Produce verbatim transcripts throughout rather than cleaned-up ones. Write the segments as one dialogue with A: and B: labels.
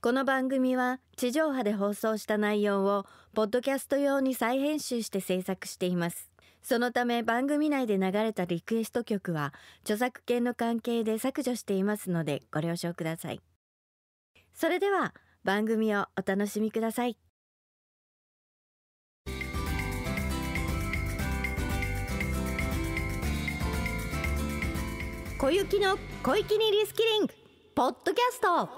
A: この番組は地上波で放送した内容をポッドキャスト用に再編集して制作しています。そのため番組内で流れたリクエスト曲は著作権の関係で削除していますのでご了承ください。それでは番組をお楽しみください。小雪の小粋にリスキリングポッドキャスト。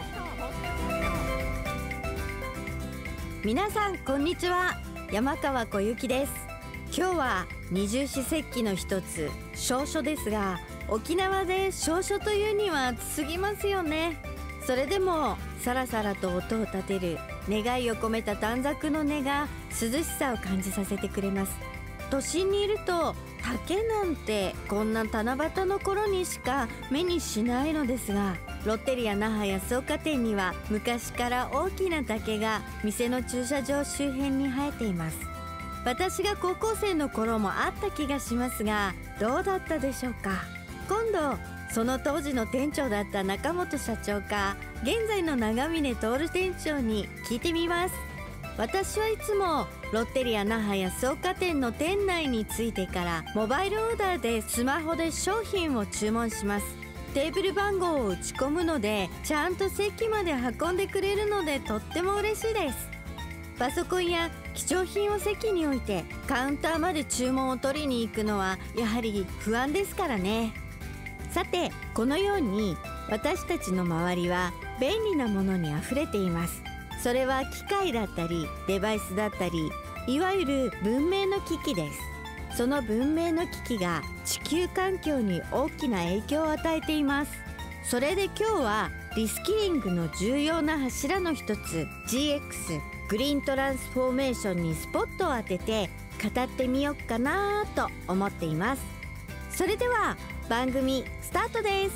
A: 皆さんこんにちは、山川小雪です。今日は二十四節気の一つ小暑ですが、沖縄で小暑というには暑すぎますよね。それでもさらさらと音を立てる願いを込めた短冊の音が涼しさを感じさせてくれます。都心にいると竹なんてこんな七夕の頃にしか目にしないのですが、ロッテリア那覇安岡店には昔から大きな竹が店の駐車場周辺に生えています。私が高校生の頃もあった気がしますが、どうだったでしょうか。今度その当時の店長だった中本社長か現在の長峰徹店長に聞いてみます。私はいつもロッテリア那覇安岡店の店内に着いてからモバイルオーダーでスマホで商品を注文します。テーブル番号を打ち込むのでちゃんと席まで運んでくれるのでとっても嬉しいです。パソコンや貴重品を席に置いてカウンターまで注文を取りに行くのはやはり不安ですからね。さて、このように私たちの周りは便利なものにあふれています。それは機械だったりデバイスだったり、いわゆる文明の機器です。その文明の機器が地球環境に大きな影響を与えています。それで今日はリスキリングの重要な柱の一つ ジーエックス グリーントランスフォーメーションにスポットを当てて語ってみようかなと思っています。それでは番組スタートです。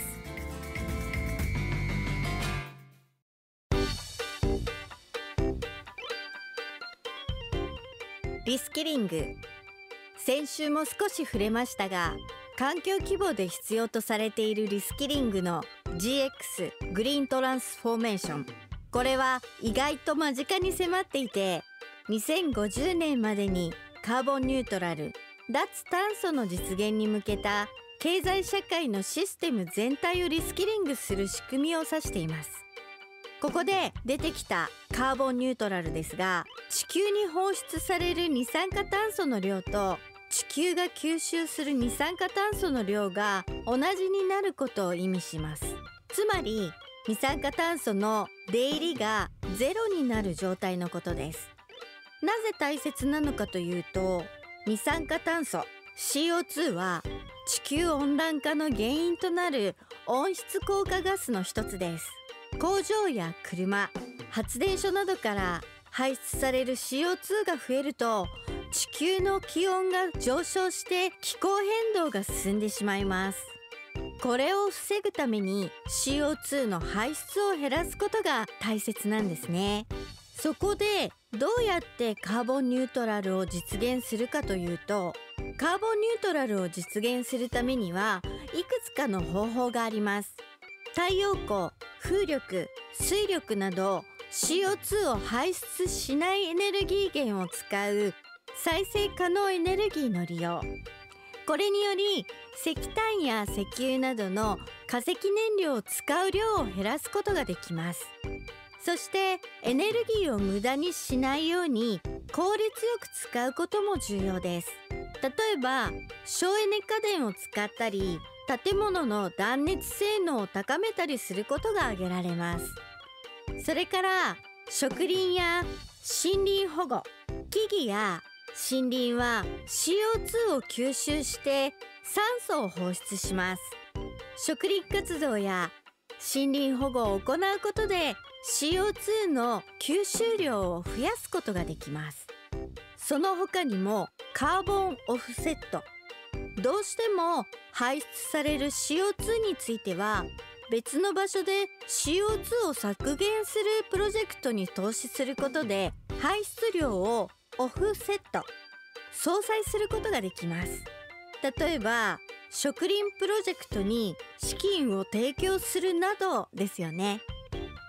A: リスキリング、先週も少し触れましたが、環境規模で必要とされているリスキリングの ジーエックス グリーントランスフォーメーション、これは意外と間近に迫っていて、にせんごじゅうねんまでにカーボンニュートラル、脱炭素の実現に向けた経済社会のシステム全体をリスキリングする仕組みを指しています。ここで出てきたカーボンニュートラルですが、地球に放出される二酸化炭素の量と地球が吸収する二酸化炭素の量が同じになることを意味します。つまり二酸化炭素の出入りがゼロになる状態のことです。なぜ大切なのかというと、二酸化炭素 シーオーツー は地球温暖化の原因となる温室効果ガスの一つです。工場や車、発電所などから排出される シーオーツー が増えると地球の気温が上昇して気候変動が進んでしまいます。これを防ぐために シーオーツー の排出を減らすことが大切なんですね。そこでどうやってカーボンニュートラルを実現するかというと、カーボンニュートラルを実現するためにはいくつかの方法があります。太陽光、風力、水力など シーオーツー を排出しないエネルギー源を使う再生可能エネルギーの利用、これにより石炭や石油などの化石燃料を使う量を減らすことができます。そしてエネルギーを無駄にしないように効率よく使うことも重要です。例えば省エネ家電を使ったり、建物の断熱性能を高めたりすることが挙げられます。それから植林や森林保護、木々や森林は シーオーツー を吸収して酸素を放出します。植林活動や森林保護を行うことで シーオーツー の吸収量を増やすことができます。その他にもカーボンオフセット、どうしても排出される シーオーツー については別の場所で シーオーツー を削減するプロジェクトに投資することで排出量をオフセット、相殺することができます。例えば植林プロジェクトに資金を提供するなどですよね。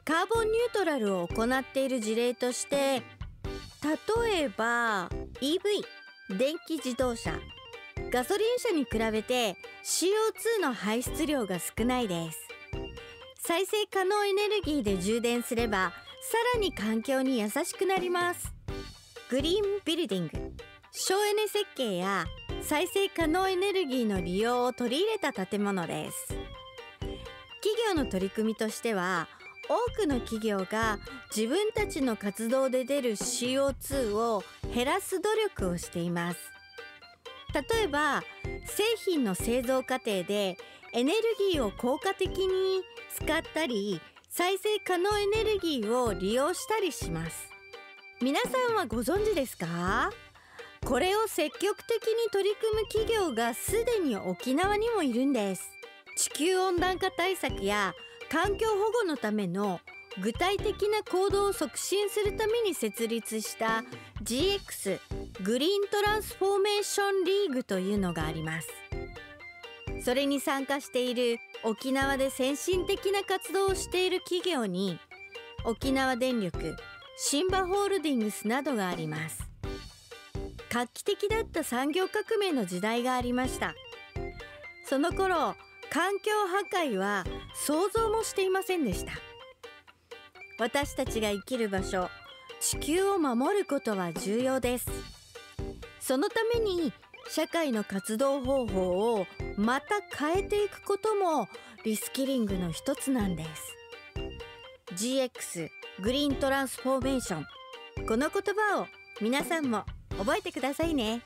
A: カーボンニュートラルを行っている事例として、例えば イーブイ 電気自動車、ガソリン車に比べて シーオーツー の排出量が少ないです。再生可能エネルギーで充電すればさらに環境に優しくなります。グリーンビルディング、省エネ設計や再生可能エネルギーの利用を取り入れた建物です。企業の取り組みとしては、多くの企業が自分たちの活動で出る シーオーツー を減らす努力をしています。例えば製品の製造過程でエネルギーを効果的に使ったり、再生可能エネルギーを利用したりします。皆さんはご存知ですか？これを積極的に取り組む企業がすでに沖縄にもいるんです。地球温暖化対策や環境保護のための具体的な行動を促進するために設立した ジーエックス グリーントランスフォーメーションリーグというのがあります。それに参加している沖縄で先進的な活動をしている企業に沖縄電力、シンバホールディングスなどがあります。画期的だった産業革命の時代がありました。その頃、環境破壊は想像もしていませんでした。私たちが生きる場所、地球を守ることは重要です。そのために社会の活動方法をまた変えていくこともリスキリングの一つなんです。 ジーエックス グリーントランスフォーメーション、この言葉を皆さんも覚えてくださいね。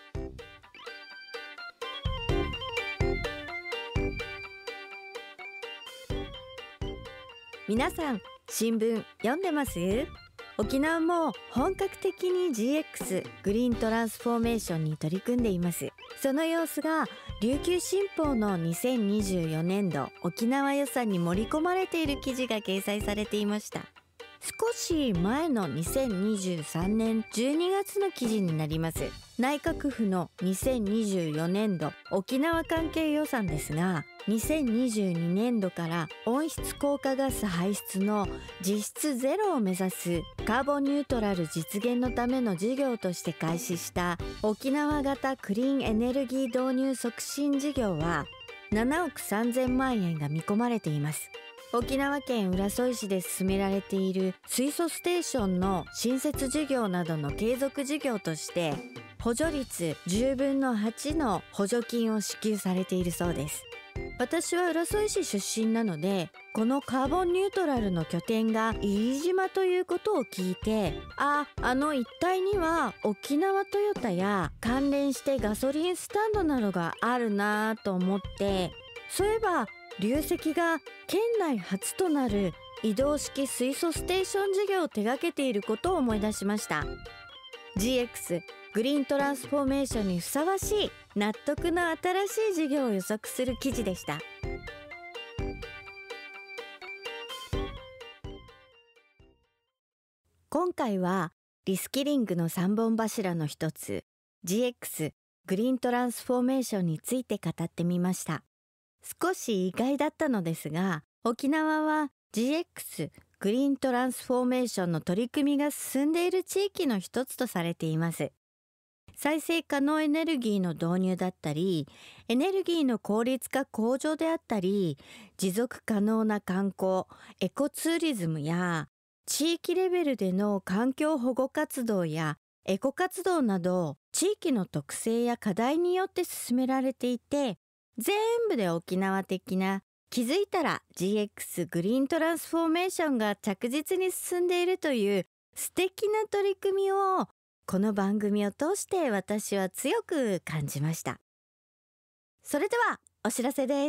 A: 皆さん、新聞読んでます？沖縄も本格的に ジーエックス グリーントランスフォーメーションに取り組んでいます。その様子が琉球新報のにせんにじゅうよねんど沖縄予算に盛り込まれている記事が掲載されていました。少し前のにせんにじゅうさんねんじゅうにがつの記事になります。内閣府のにせんにじゅうよねんど沖縄関係予算ですが、にせんにじゅうにねんどから温室効果ガス排出の実質ゼロを目指すカーボンニュートラル実現のための事業として開始した沖縄型クリーンエネルギー導入促進事業はななおくさんぜんまんえんが見込まれています。沖縄県浦添市で進められている水素ステーションの新設事業などの継続事業として補助率じゅうぶんのはちの補助金を支給されているそうです。私は浦添市出身なので、このカーボンニュートラルの拠点が飯島ということを聞いて、あ、あの一帯には沖縄トヨタや関連してガソリンスタンドなどがあるなぁと思って、そういえば龍石が県内初となる移動式水素ステーション事業を手掛けていることを思い出しました。 ジーエックス グリーントランスフォーメーションにふさわしい納得の新しい事業を予測する記事でした。今回はリスキリングのさんぼん柱の一つ ジーエックス グリーントランスフォーメーションについて語ってみました。少し意外だったのですが、沖縄は ジーエックス グリーントランスフォーメーションの取り組みが進んでいる地域の一つとされています。再生可能エネルギーの導入だったり、エネルギーの効率化向上であったり、持続可能な観光、エコツーリズムや地域レベルでの環境保護活動やエコ活動など、地域の特性や課題によって進められていて、全部で沖縄的な、気づいたら ジーエックス グリーントランスフォーメーションが着実に進んでいるという素敵な取り組みをこの番組を通して私は強く感じました。それではお知らせです。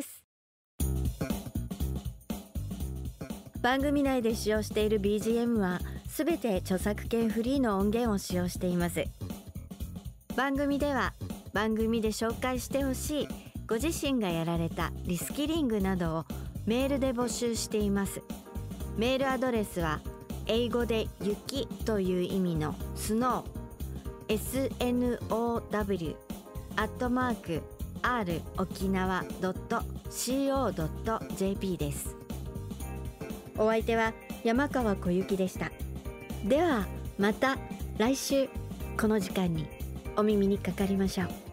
A: 番組内で使用している ビージーエム はすべて著作権フリーの音源を使用しています。番組では番組で紹介してほしいご自身がやられたリスキリングなどをメールで募集しています。メールアドレスは英語で雪という意味のスノー エスエヌオーダブリュー アットマーク アール 沖縄 ドット シーオー ドット ジェーピー です。お相手は山川小雪でした。ではまた来週この時間にお耳にかかりましょう。